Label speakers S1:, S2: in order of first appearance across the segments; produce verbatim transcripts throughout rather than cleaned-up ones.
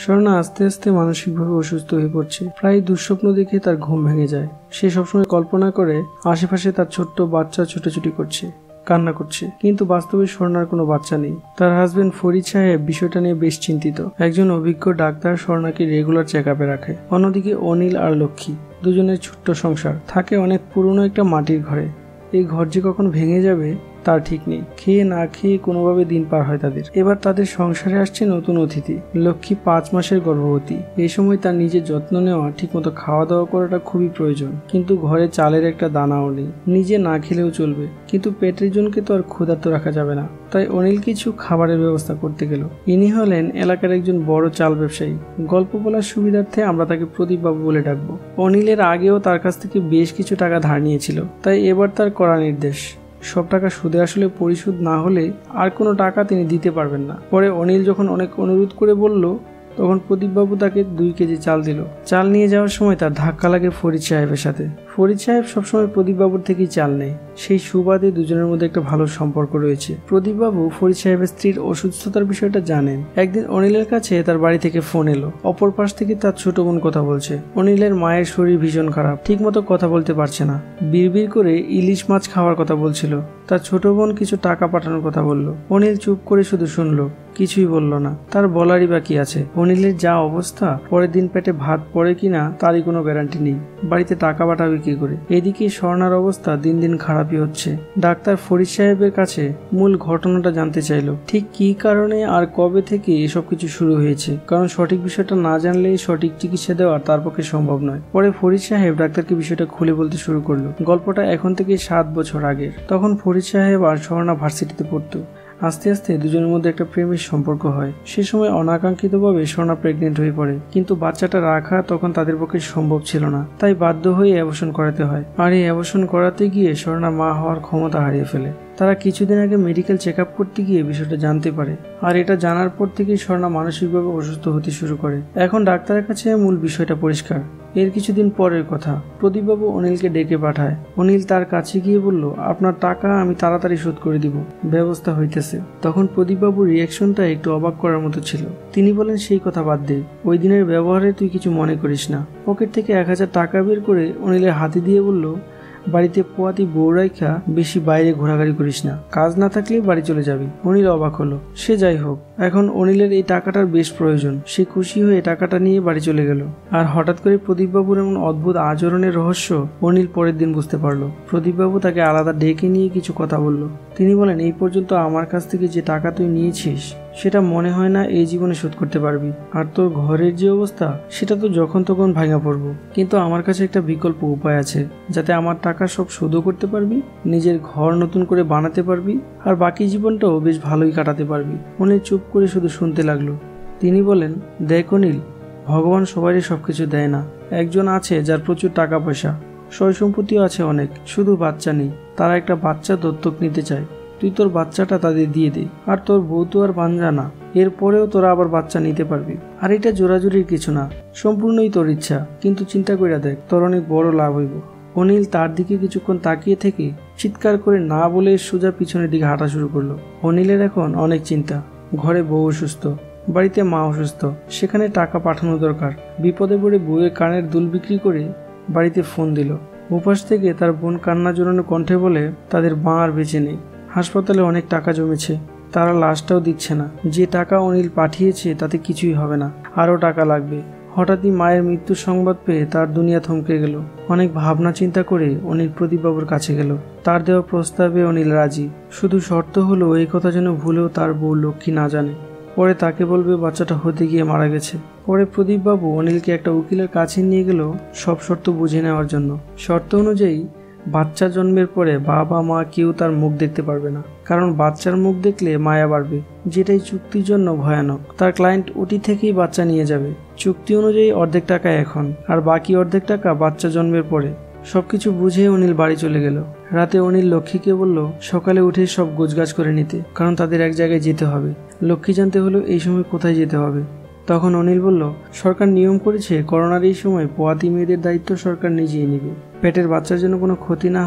S1: স্বর্ণা আস্তে আস্তে মানসিকভাবে অসুস্থ হয়ে পড়ছে। প্রায় দুঃস্বপ্ন দেখে তার ঘুম ভেঙে যায়। সে সবসময় কল্পনা করে আশেপাশে তার ছোট্ট বাচ্চা ছুটোছুটি করছে, কান্না করছে, কিন্তু বাস্তবে স্বর্ণার কোনো বাচ্চা নেই। তার হাজবেন্ড ফরিদ সাহেব বিষয়টা নিয়ে বেশ চিন্তিত। একজন অভিজ্ঞ ডাক্তার স্বর্ণাকে রেগুলার চেক আপে রাখে। অন্যদিকে অনিল আর লক্ষ্মী দুজনের ছোট্ট সংসার থাকে অনেক পুরনো একটা মাটির ঘরে। এই ঘর যে কখন ভেঙে যাবে তার ঠিক নেই। খেয়ে না খেয়ে কোনোভাবে দিন পার হয় তাদের। এবার তাদের সংসারে আসছে নতুন অতিথি। লক্ষ্মী পাঁচ মাসের গর্ভবতী। এই সময় তার নিজের যত্ন নেওয়া, ঠিকমতো খাওয়া দাওয়া করাটা খুবই প্রয়োজন। কিন্তু ঘরে চালের একটা দানাও নেই। নিজে না খেলেও চলবে, কিন্তু পেটের জনকে তো আর ক্ষুধার্ত রাখা যাবে না। তাই অনিল কিছু খাবারের ব্যবস্থা করতে গেল। ইনি হলেন এলাকার একজন বড় চাল ব্যবসায়ী। গল্প বলার সুবিধার্থে আমরা তাকে প্রদীপ বাবু বলে ডাকবো। অনিলের আগেও তার কাছ থেকে বেশ কিছু টাকা ধার নিয়েছিল, তাই এবার তার কড়া নির্দেশ, সব টাকা সুদে আসলে পরিশোধ না হলে আর কোনো টাকা তিনি দিতে পারবেন না। পরে অনিল যখন অনেক অনুরোধ করে বলল, তখন প্রদীপবাবু তাকে দুই কেজি চাল দিল। চাল নিয়ে যাওয়ার সময় তার ধাক্কা লাগে ফরিদ সাহেবের সাথে। ফরিদ সাহেব সবসময় প্রদীপবাবুর থেকেই চাল নেয়। সেই সুবাদে দুজনের মধ্যে একটা ভালো সম্পর্ক রয়েছে। প্রদীপবাবু ফরিদ সাহেবের স্ত্রীর অসুস্থতার বিষয়টা জানেন। একদিন অনিলের কাছে তার বাড়ি থেকে ফোন এলো। অপর পাশ থেকে তার ছোট বোন কথা বলছে। অনিলের মায়ের শরীর ভীষণ খারাপ, ঠিক মতো কথা বলতে পারছে না। বিড়বিড় করে ইলিশ মাছ খাওয়ার কথা বলছিল। তার ছোট বোন কিছু টাকা পাঠানোর কথা বলল। অনিল চুপ করে শুধু শুনলো, কিছুই বলল না। তার বলারই বাকি আছে। অনিলের যা অবস্থা, পরের দিন পেটে ভাত পড়ে কিনা তারই কোনো গ্যারান্টি নেই। বাড়িতে টাকা পাঠাবে কি করে? এদিকে স্বর্ণার অবস্থা দিন দিন খারাপই হচ্ছে। ডাক্তার ফরিদ সাহেবের কাছে মূল ঘটনাটা জানতে চাইল, ঠিক কি কারণে আর কবে থেকে এসব কিছু শুরু হয়েছে। কারণ সঠিক বিষয়টা না জানলে সঠিক চিকিৎসা দেওয়া তার পক্ষে সম্ভব নয়। পরে ফরিদ সাহেব ডাক্তারকে বিষয়টা খুলে বলতে শুরু করলো। গল্পটা এখন থেকে সাত বছর আগের। তখন ফরিদ সাহেব আর স্বর্ণা ভার্সিটিতে পড়তো। আস্তে আস্তে দুজনের মধ্যে একটা প্রেমের সম্পর্ক হয়। সে সময় অনাকাঙ্ক্ষিতভাবে স্বর্ণা প্রেগনেন্ট হয়ে পড়ে, কিন্তু বাচ্চাটা রাখা তখন তাদের পক্ষে সম্ভব ছিল না। তাই বাধ্য হয়ে অ্যাবর্শন করাতে হয়। আর এই অ্যাবর্শন করাতে গিয়ে স্বর্ণা মা হওয়ার ক্ষমতা হারিয়ে ফেলে। তারা কিছুদিন আগে মেডিকেল চেক আপ করতে গিয়ে বিষয়টা জানতে পারে। আর এটা জানার পর থেকেই স্বর্ণা মানসিকভাবে অসুস্থ হতে শুরু করে। এখন ডাক্তারের কাছে মূল বিষয়টা পরিষ্কার। এর কিছুদিন পরের কথা, প্রদীপবাবু অনিলকে ডেকে পাঠায়। অনিল তার কাছে গিয়ে বলল, আপনার টাকা আমি তাড়াতাড়ি শোধ করে দিব, ব্যবস্থা হইতেছে। তখন প্রদীপবাবুর রিয়াকশনটা একটু অবাক করার মতো ছিল। তিনি বলেন, সেই কথা বাদ দে, ওই দিনের ব্যবহারে তুই কিছু মনে করিস না। পকেট থেকে এক হাজার টাকা বের করে অনিলের হাতে দিয়ে বলল, বাড়িতে পোয়াতি বউ রাইখা বেশি বাইরে ঘোরাঘুরি করিস না, কাজ না থাকলে বাড়ি চলে যাবি। অনিল অবাক হলো। সে যাই হোক, এখন অনিলের এই টাকাটার বেশ প্রয়োজন। সে খুশি হয়ে টাকাটা নিয়ে বাড়ি চলে গেল। আর হঠাৎ করে প্রদীপবাবুর এমন অদ্ভুত আচরণের রহস্য অনিল পরের দিন বুঝতে পারলো। প্রদীপবাবু তাকে আলাদা ডেকে নিয়ে কিছু কথা বলল। তিনি বলেন, এই পর্যন্ত আমার কাছ থেকে যে টাকা তুই নিয়েছিস সেটা মনে হয় না এই জীবনে শোধ করতে পারবি। আর তোর ঘরের যে অবস্থা, সেটা তো যখন তখন ভাঙা পড়বো। কিন্তু আমার কাছে একটা বিকল্প উপায় আছে, যাতে আমার টাকা সব শোধও করতে পারবি, নিজের ঘর নতুন করে বানাতে পারবি, আর বাকি জীবনটাও বেশ ভালোই কাটাতে পারবি। অনিল চুপ করে শুধু শুনতে লাগলো। তিনি বলেন, দেখ অনিল, ভগবান সবারই সবকিছু দেয় না। একজন আছে যার প্রচুর টাকা পয়সা, সয় সম্পত্তিও আছে অনেক, শুধু বাচ্চা নেই। তারা একটা বাচ্চা দত্তক নিতে চায়। তুই তোর বাচ্চাটা তাদের দিয়ে দে। আর তোর বউ তো আর বাঞ্জা না, এরপরেও তোরা আবার বাচ্চা নিতে পারবি। আর এটা জোরাজুরির কিছু না, সম্পূর্ণই তোর ইচ্ছা। কিন্তু চিন্তা করে দেখ, তোর অনেক বড় লাভ হইব। অনিল তার দিকে কিছুক্ষণ তাকিয়ে থেকে চিৎকার করে না বলে সোজা পিছনের দিকে হাঁটা শুরু করলো। অনিলের এখন অনেক চিন্তা। ঘরে বউ অসুস্থ, বাড়িতে মা অসুস্থ, সেখানে টাকা পাঠানো দরকার। বিপদে পড়ে বউয়ের কানের দুল বিক্রি করে বাড়িতে ফোন দিল। উপাস থেকে তার বোন কান্না জড়ানো কণ্ঠে বলে, তাদের মা আর বেঁচে নেই, হাসপাতালে অনেক টাকা জমেছে, তারা লাশটাও দিচ্ছে না। যে টাকা অনিল পাঠিয়েছে তাতে কিছুই হবে না, আরও টাকা লাগবে। হঠাৎই মায়ের মৃত্যুর সংবাদ পেয়ে তার দুনিয়া থমকে গেল। অনেক ভাবনা চিন্তা করে অনিল প্রদীপবাবুর কাছে গেল। তার দেওয়া প্রস্তাবে অনিল রাজি, শুধু শর্ত হলো এই কথা যেন ভুলেও তার বউ লক্ষ্মী না জানে। পরে তাকে বলবে বাচ্চাটা হতে গিয়ে মারা গেছে। পরে প্রদীপবাবু অনিলকে একটা উকিলের কাছে নিয়ে গেল সব শর্ত বুঝে নেওয়ার জন্য। শর্ত অনুযায়ী বাচ্চা জন্মের পরে বাবা মা কেউ তার মুখ দেখতে পারবে না, কারণ বাচ্চার মুখ দেখলে মায়া বাড়বে, যেটাই চুক্তির জন্য ভয়ানক। তার ক্লায়েন্ট ওটি থেকেই বাচ্চা নিয়ে যাবে। চুক্তি অনুযায়ী অর্ধেক টাকা এখন, আর বাকি অর্ধেক টাকা বাচ্চা জন্মের পরে। সবকিছু বুঝে অনিল বাড়ি চলে গেল। রাতে অনিল লক্ষ্মীকে বলল সকালে উঠে সব গোছগাছ করে নিতে, কারণ তাদের এক জায়গায় যেতে হবে। লক্ষ্মী জানতে হলো এই সময় কোথায় যেতে হবে। তখন অনিল বলল, সরকার নিয়ম করেছে করোনার এই সময় পোয়াতি মেয়েদের দায়িত্ব সরকার নিজেই নেবে। পেটের বাচ্চার জন্য কোনো ক্ষতি না হয়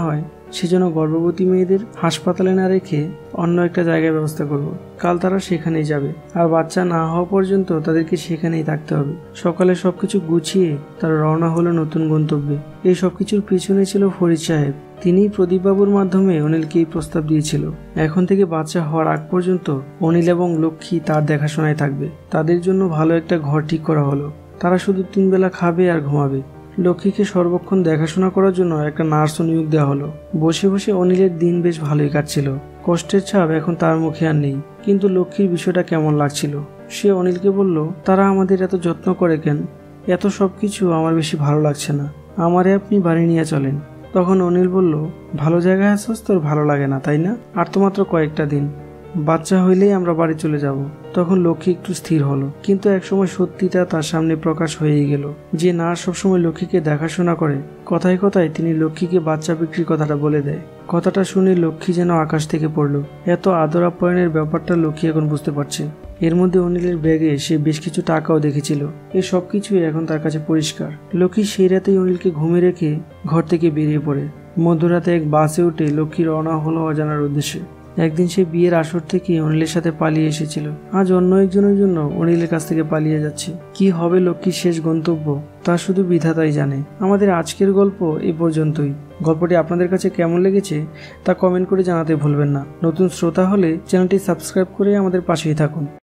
S1: সেজন্য গর্ভবতী মেয়েদের হাসপাতালে না রেখে অন্য একটা জায়গায় ব্যবস্থা করব। কাল তারা সেখানেই যাবে, আর বাচ্চা না হওয়া পর্যন্ত তাদেরকে সেখানেই থাকতে হবে। সকালে সবকিছু গুছিয়ে তারা রওনা হলো নতুন গন্তব্যে। এই সবকিছুর পিছনে ছিল ফরিদ সাহেব। তিনিই প্রদীপবাবুর মাধ্যমে অনিলকে এই প্রস্তাব দিয়েছিল। এখন থেকে বাচ্চা হওয়ার আগ পর্যন্ত অনিল এবং লক্ষ্মী তার দেখাশোনায় থাকবে। তাদের জন্য ভালো একটা ঘর ঠিক করা হলো। তারা শুধু তিন বেলা খাবে আর ঘুমাবে। লক্ষ্মীকে সর্বক্ষণ দেখাশোনা করার জন্য একটা নার্সও নিয়োগ দেওয়া হলো। বসে বসে অনিলের দিন বেশ ভালোই কাটছিল। কষ্টের ছাপ এখন তার মুখে আর নেই। কিন্তু লক্ষ্মীর বিষয়টা কেমন লাগছিল। সে অনিলকে বলল, তারা আমাদের এত যত্ন করে কেন? এত সব কিছু আমার বেশি ভালো লাগছে না। আমারে আপনি বাড়ি নিয়ে চলেন। তখন অনিল বলল, ভালো জায়গায় আসছ তোর ভালো লাগে না তাই না? আর তো মাত্র কয়েকটা দিন, বাচ্চা হইলেই আমরা বাড়ি চলে যাব। তখন লক্ষ্মী একটু স্থির হলো, কিন্তু একসময় সত্যিটা তার সামনে প্রকাশ হয়েই গেল। যে নার্স সবসময় লক্ষ্মীকে দেখাশোনা করে, কথায় কথায় তিনি লক্ষ্মীকে বাচ্চা বিক্রির কথাটা বলে দেয়। কথাটা শুনে লক্ষ্মী যেন আকাশ থেকে পড়লো। এত আদর আপ্যায়নের ব্যাপারটা লক্ষ্মী এখন বুঝতে পারছে। এর মধ্যে অনিলের ব্যাগে সে বেশ কিছু টাকাও দেখেছিল। এই সব কিছুই এখন তার কাছে পরিষ্কার। লক্ষ্মী সেই রাতেই অনিলকে ঘুমে রেখে ঘর থেকে বেরিয়ে পড়ে। মধ্যরাতে এক বাসে উঠে লক্ষ্মী রওনা হলো অজানার উদ্দেশ্যে। একদিন সে বিয়ের আসর থেকে অনিলের সাথে পালিয়ে এসেছিল, আজ অন্য একজনের জন্য অনিলের কাছ থেকে পালিয়ে যাচ্ছে। কি হবে লক্ষ্মীর শেষ গন্তব্য তা শুধু বিধাতাই জানে। আমাদের আজকের গল্প এই পর্যন্তই। গল্পটি আপনাদের কাছে কেমন লেগেছে তা কমেন্ট করে জানাতে ভুলবেন না। নতুন শ্রোতা হলে চ্যানেলটি সাবস্ক্রাইব করে আমাদের পাশেই থাকুন।